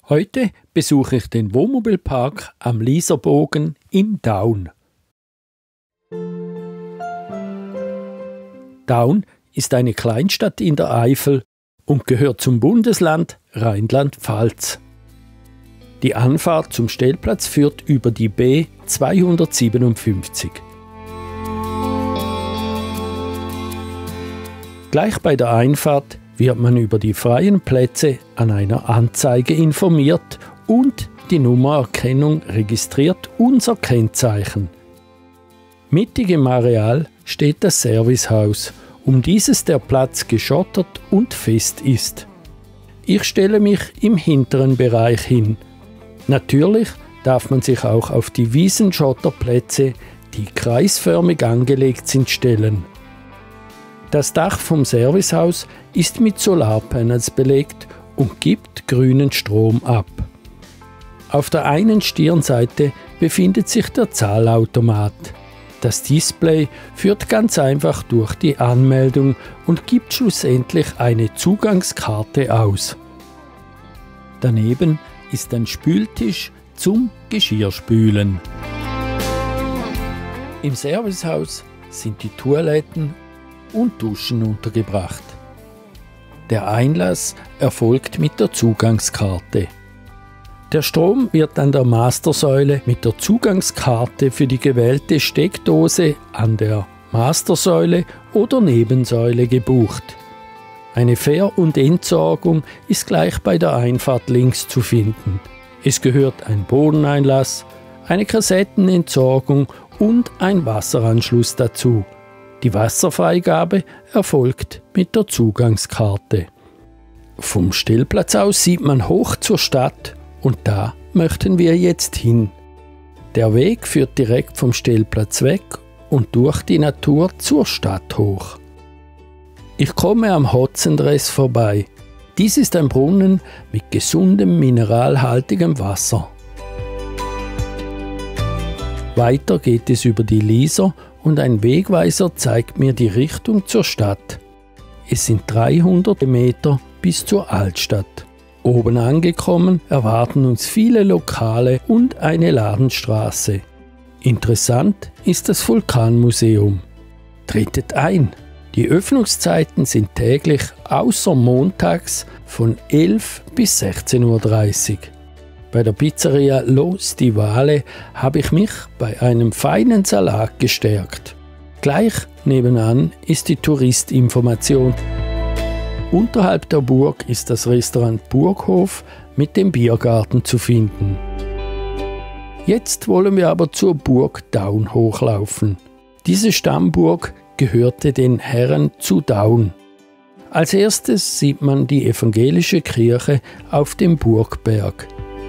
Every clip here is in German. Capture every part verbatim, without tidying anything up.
Heute besuche ich den Wohnmobilpark am Lieserbogen in Daun. Daun ist eine Kleinstadt in der Eifel und gehört zum Bundesland Rheinland-Pfalz. Die Anfahrt zum Stellplatz führt über die B zweihundertsiebenundfünfzig. Gleich bei der Einfahrt wird man über die freien Plätze an einer Anzeige informiert und die Nummererkennung registriert unser Kennzeichen. Mittig im Areal steht das Servicehaus, um dieses der Platz geschottert und fest ist. Ich stelle mich im hinteren Bereich hin. Natürlich darf man sich auch auf die Wiesenschotterplätze, die kreisförmig angelegt sind, stellen. Das Dach vom Servicehaus ist mit Solarpanels belegt und gibt grünen Strom ab. Auf der einen Stirnseite befindet sich der Zahlautomat. Das Display führt ganz einfach durch die Anmeldung und gibt schlussendlich eine Zugangskarte aus. Daneben ist ein Spültisch zum Geschirrspülen. Im Servicehaus sind die Toiletten und Duschen untergebracht. Der Einlass erfolgt mit der Zugangskarte. Der Strom wird an der Mastersäule mit der Zugangskarte für die gewählte Steckdose an der Mastersäule oder Nebensäule gebucht. Eine Fähr- und Entsorgung ist gleich bei der Einfahrt links zu finden. Es gehört ein Bodeneinlass, eine Kassettenentsorgung und ein Wasseranschluss dazu. Die Wasserfreigabe erfolgt mit der Zugangskarte. Vom Stellplatz aus sieht man hoch zur Stadt und da möchten wir jetzt hin. Der Weg führt direkt vom Stellplatz weg und durch die Natur zur Stadt hoch. Ich komme am Hotzendress vorbei. Dies ist ein Brunnen mit gesundem, mineralhaltigem Wasser. Weiter geht es über die Lieser und ein Wegweiser zeigt mir die Richtung zur Stadt. Es sind dreihundert Meter bis zur Altstadt. Oben angekommen erwarten uns viele Lokale und eine Ladenstraße. Interessant ist das Vulkanmuseum. Tretet ein! Die Öffnungszeiten sind täglich außer montags von elf bis sechzehn Uhr dreißig. Bei der Pizzeria Lo Stivale habe ich mich bei einem feinen Salat gestärkt. Gleich nebenan ist die Touristinformation. Unterhalb der Burg ist das Restaurant Burghof mit dem Biergarten zu finden. Jetzt wollen wir aber zur Burg Daun hochlaufen. Diese Stammburg gehörte den Herren zu Daun. Als erstes sieht man die evangelische Kirche auf dem Burgberg.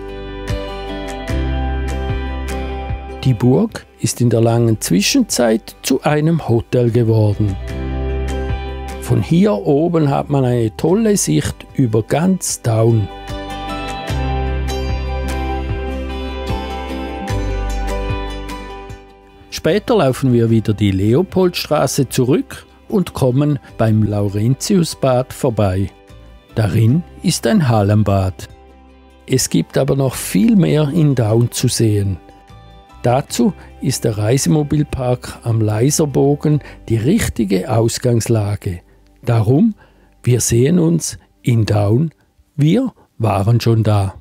Die Burg ist in der langen Zwischenzeit zu einem Hotel geworden. Von hier oben hat man eine tolle Sicht über ganz Daun. Später laufen wir wieder die Leopoldstraße zurück und kommen beim Laurentiusbad vorbei. Darin ist ein Hallenbad. Es gibt aber noch viel mehr in Daun zu sehen. Dazu ist der Reisemobilpark am Lieserbogen die richtige Ausgangslage. Darum, wir sehen uns in Daun, wir waren schon da.